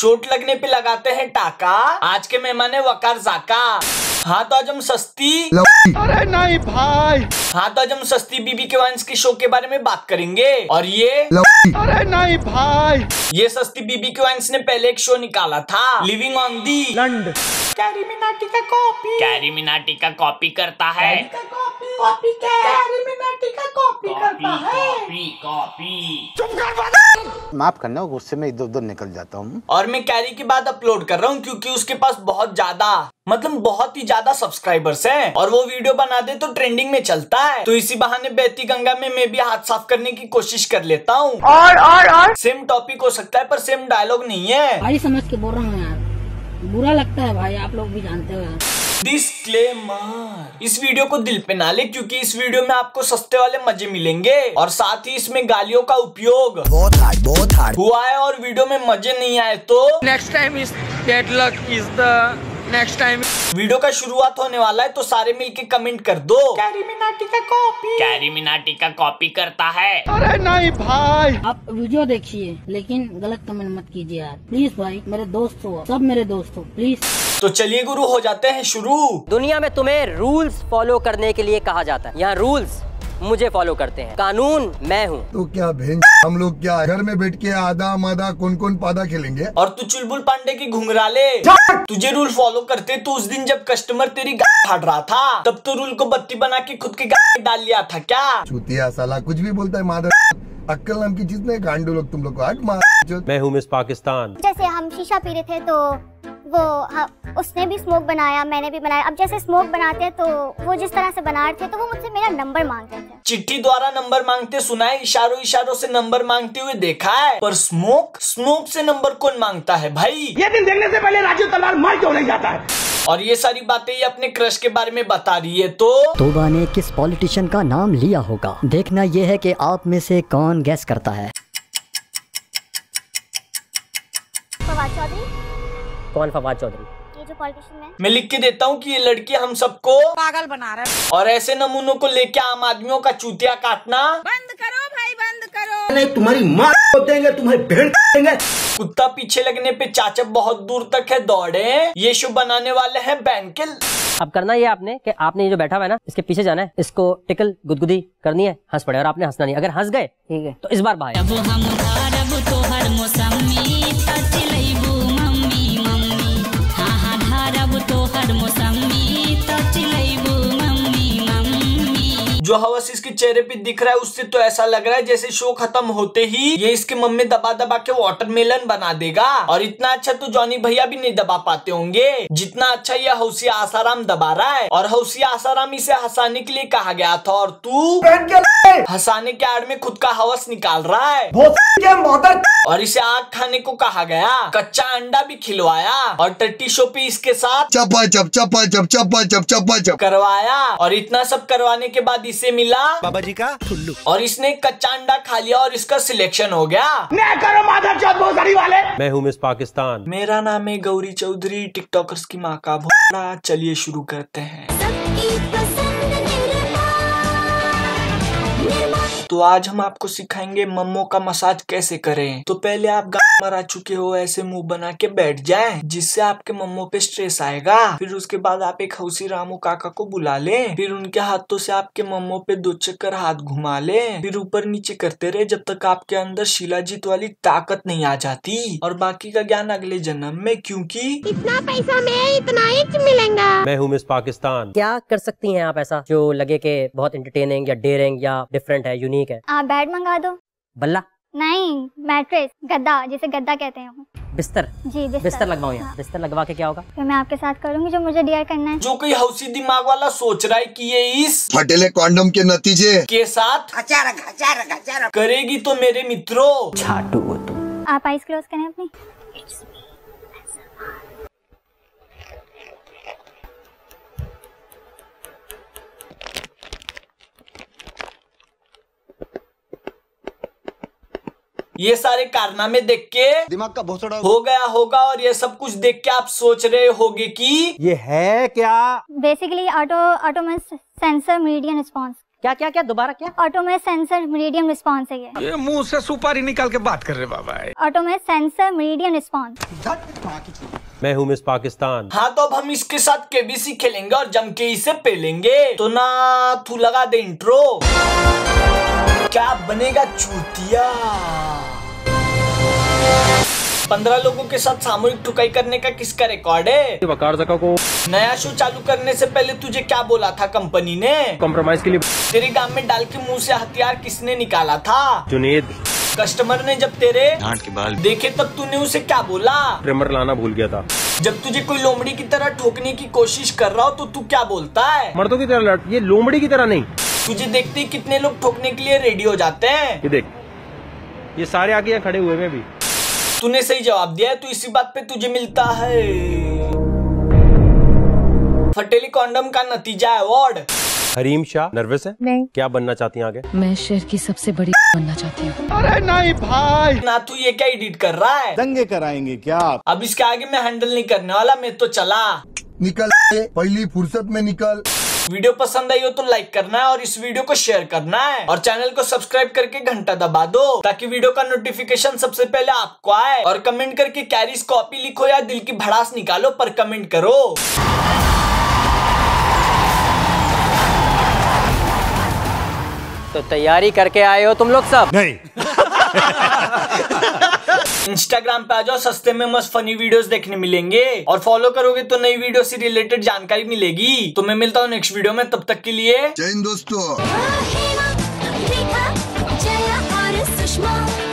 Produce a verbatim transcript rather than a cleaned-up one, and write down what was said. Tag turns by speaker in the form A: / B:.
A: चोट लगने पे लगाते हैं टाका। आज के मेहमान है वकार जाका। हाँ तो आज हम सस्ती
B: अरे नहीं भाई
A: हाँ तो आज हम सस्ती बीबी के वाइन्स के शो के बारे में बात करेंगे। और ये
B: अरे नहीं भाई
A: ये सस्ती बीबी के वाइन्स ने पहले एक शो निकाला था, living on the land. Carry Minati का कॉपी कैरी मिनाटी का कॉपी करता है कॉपी कैरी मिनाटी का कॉपी करता है कॉपी कॉपी।
C: माफ करना, गुस्से में इधर उधर निकल जाता हूँ।
A: और मैं कैरी की बात अपलोड कर रहा हूँ क्योंकि उसके पास बहुत ज्यादा मतलब बहुत ही ज्यादा सब्सक्राइबर्स हैं और वो वीडियो बना दे तो ट्रेंडिंग में चलता है। तो इसी बहाने बहती गंगा में मैं भी हाथ साफ करने की कोशिश कर लेता हूँ। और और और सेम टॉपिक हो सकता है पर सेम डायलॉग नहीं है।
D: भाई समझ के बोल रहा हूँ यार, बुरा लगता है भाई, आप लोग भी जानते हो यार।
A: डिस्क्लेमर, इस वीडियो को दिल पे ना ले क्योंकि इस वीडियो में आपको सस्ते वाले मजे मिलेंगे और साथ ही इसमें गालियों का उपयोग
C: बहुत हार्ड बहुत हार्ड
A: हुआ है और वीडियो में मजे नहीं आए तो
B: next time is dead luck is the next time.
A: Video का शुरुआत होने वाला है तो सारे मिलके कमेंट कर दो कैरी मिनाटी का कॉपी कैरी मिनाटी का कॉपी करता है।
B: अरे नहीं भाई
D: आप वीडियो देखिए लेकिन गलत कमेंट मत कीजिए यार प्लीज भाई, मेरे दोस्त हो, सब मेरे दोस्त हो प्लीज।
A: तो चलिए गुरु हो जाते हैं शुरू।
E: दुनिया में तुम्हें रूल्स फॉलो करने के लिए कहा जाता है, यहाँ रूल्स मुझे फॉलो करते हैं, कानून मैं हूँ।
F: तो क्या बहन हम लोग क्या घर में बैठ के आधा मादा कौन कौन पादा खेलेंगे।
A: और तू चुलबुल पांडे की घुंघराले तुझे रूल फॉलो करते तो उस दिन जब कस्टमर तेरी गाय फाड़ रहा था तब तो रूल को बत्ती बना के खुद के गाय में डाल लिया था क्या।
F: चूतिया साला कुछ भी बोलता है मादर, अक्कल नाम की चीज नहीं, गांडू लोग तुम लोग को हट मार।
G: मैं हूँ मिस पाकिस्तान।
H: जैसे हम शीशा पी रहे थे तो वो हाँ, उसने भी स्मोक बनाया, मैंने भी बनाया। अब जैसे स्मोक बनाते हैं तो वो जिस तरह से बना रहे थे तो वो मुझसे मेरा नंबर मांग रहे थे।
A: चिट्ठी द्वारा नंबर मांगते सुना है, इशारों इशारों से नंबर मांगते हुए देखा है, पर स्मोक स्मोक से नंबर कौन मांगता है भाई।
B: ये दिन देखने से पहले राजू तलवार मार क्यों नहीं जाता है।
A: और ये सारी बातें ये अपने क्रश के बारे में बता रही है तो
I: तोबा ने किस पॉलिटिशियन का नाम लिया होगा, देखना ये है कि आप में से कौन गैस करता है।
H: फवाद चौधरी।
E: कौन फवाद चौधरी?
H: ये जो पॉलिटिशियन है।
A: मैं लिख के देता हूँ कि ये लड़की हम सबको
D: पागल बना रहा है
A: और ऐसे नमूनों को लेके आम आदमियों का चूतिया काटना
D: बंद करो भाई, बंद करो।
C: नहीं तुम्हारी माँ देंगे, तुम्हारी भेड़ देंगे।
A: कुत्ता पीछे लगने पे चाचा बहुत दूर तक है दौड़े। ये शो बनाने वाले हैं बैंकिल।
E: अब करना ये आपने कि आपने ये जो बैठा हुआ है ना इसके पीछे जाना है, इसको टिकल गुदगुदी करनी है, हंस पड़े और आपने हंसना नहीं। अगर हंस गए ठीक है तो इस बार बाहर। जो हवस इसके चेहरे पे दिख रहा है उससे तो ऐसा लग रहा है जैसे शो खत्म होते ही ये इसके मम्मी दबा दबा के वाटरमेलन बना देगा। और इतना अच्छा तो जॉनी भैया भी नहीं दबा पाते होंगे जितना अच्छा ये हौसिया आसाराम दबा रहा है। और हौसिया आसाराम इसे हंसाने के लिए कहा गया था और तू हंसाने के आड़ में खुद का हवस निकाल रहा है। और इसे आग खाने को कहा गया, कच्चा अंडा भी खिलवाया और टट्टी शो पे इसके साथ
F: चपा चप चपा चप चपा चप चपा चप
A: करवाया। और इतना सब करवाने के बाद इसे मिला
C: बाबा जी का ठुल्लू
A: और इसने कच्चा अंडा खा लिया और इसका सिलेक्शन हो गया।
B: मैं करो माधव चौथ भोसड़ी वाले।
G: मैं हूँ मिस पाकिस्तान।
A: मेरा नाम है गौरी चौधरी, टिकटॉकर्स की माँ का भोला। चलिए शुरू करते हैं। तो आज हम आपको सिखाएंगे मम्मो का मसाज कैसे करें। तो पहले आप गाल मरा चुके हो ऐसे मुंह बना के बैठ जाएं जिससे आपके मम्मो पे स्ट्रेस आएगा। फिर उसके बाद आप एक हौसी रामू काका को बुला लें, फिर उनके हाथों से आपके मम्मो पे दो चक्कर हाथ घुमा लें, फिर ऊपर नीचे करते रहे जब तक आपके अंदर शिलाजीत वाली ताकत नहीं आ जाती। और बाकी का ज्ञान अगले जन्म में, क्योंकि
H: इतना पैसा में इतना ही मिलेगा।
G: मैं हूँ मिस पाकिस्तान।
E: क्या कर सकती हैं आप ऐसा जो लगे कि बहुत एंटरटेनिंग या डेयरिंग या डिफरेंट है, यूनिक है?
H: आप बेड मंगा दो।
E: बल्ला
H: नहीं, मैट्रेस, गद्दा जिसे गद्दा कहते हैं।
E: बिस्तर
H: जी बिस्तर,
E: बिस्तर लगवाऊं यहाँ।
H: हाँ।
E: बिस्तर लगवा के क्या होगा?
H: फिर मैं आपके साथ करूंगी जो मुझे डियर करना है।
A: जो कोई हौसी दिमाग वाला सोच रहा है कि ये इस
F: फटेले कॉन्डम के नतीजे
A: के साथ
C: अचारक अचारक अचारक
A: करेगी तो मेरे मित्रों
E: छाटू हो तुम।
H: आप आइज क्लोज करें अपनी।
A: ये सारे कारनामे देख के
C: दिमाग का भोसड़ा
A: हो गया होगा और ये सब कुछ देख के आप सोच रहे होगे कि
C: ये है क्या।
H: Basically auto autonomous sensor medium response
I: क्या क्या क्या दोबारा क्या?
H: ऑटो में सेंसर मीडियम रिस्पॉन्स है ये।
B: ये मुंह से सुपारी निकाल के बात कर रहे बाबा।
H: ऑटो में सेंसर मीडियम रिस्पॉन्स।
G: मैं हूँ मिस पाकिस्तान।
E: हाँ तो अब हम इसके साथ केबीसी खेलेंगे और जम के इसे पेलेंगे। तो ना तू लगा दे इंट्रो। क्या बनेगा चूतिया। पंद्रह लोगों के साथ सामूहिक ठुकाई करने का किसका रिकॉर्ड है?
G: वकार जका को।
E: नया शो चालू करने से पहले तुझे क्या बोला था कंपनी ने?
G: कॉम्प्रोमाइज के लिए।
E: तेरे गांव में डाल के मुंह से हथियार किसने निकाला था?
G: जुनेद।
E: कस्टमर ने जब तेरे
J: डांट के बाल
E: देखे तब तूने उसे क्या बोला?
G: ट्रिमर लाना भूल गया था।
E: जब तुझे कोई लोमड़ी की तरह ठोकने की कोशिश कर रहा हो तो तू क्या बोलता है?
G: मर्दों की तरह लड़, ये लोमड़ी की तरह नहीं।
E: तुझे देखते ही कितने लोग ठोकने के लिए रेडी हो जाते हैं?
G: ये देख, ये सारे आगे यहाँ खड़े हुए हैं अभी।
E: तूने सही जवाब दिया है, तो इसी बात पे तुझे मिलता है फटेली कॉन्डम का नतीजा अवार्ड।
G: हरीम शाह नर्वस है?
K: नहीं।
G: क्या बनना चाहती हैं आगे?
K: मैं शहर की सबसे बड़ी बनना चाहती हूँ।
C: अरे नहीं भाई,
E: ना तू ये क्या एडिट कर रहा है?
C: दंगे कराएंगे क्या?
E: अब इसके आगे मैं हैंडल नहीं करने वाला, मैं तो चला।
F: निकल पहली फुर्सत में निकल।
E: वीडियो पसंद आई हो तो लाइक करना है और इस वीडियो को शेयर करना है और चैनल को सब्सक्राइब करके घंटा दबा दो ताकि वीडियो का नोटिफिकेशन सबसे पहले आपको आए। और कमेंट करके कैरीज कॉपी लिखो या दिल की भड़ास निकालो, पर कमेंट करो।
I: तो तैयारी करके आए हो तुम लोग सब?
C: नहीं।
E: इंस्टाग्राम पे आ जाओ, सस्ते में मस्त फनी वीडियोस देखने मिलेंगे और फॉलो करोगे तो नई वीडियो से रिलेटेड जानकारी मिलेगी। तो मैं मिलता हूँ नेक्स्ट वीडियो में, तब तक के लिए
F: जय हिंद दोस्तों।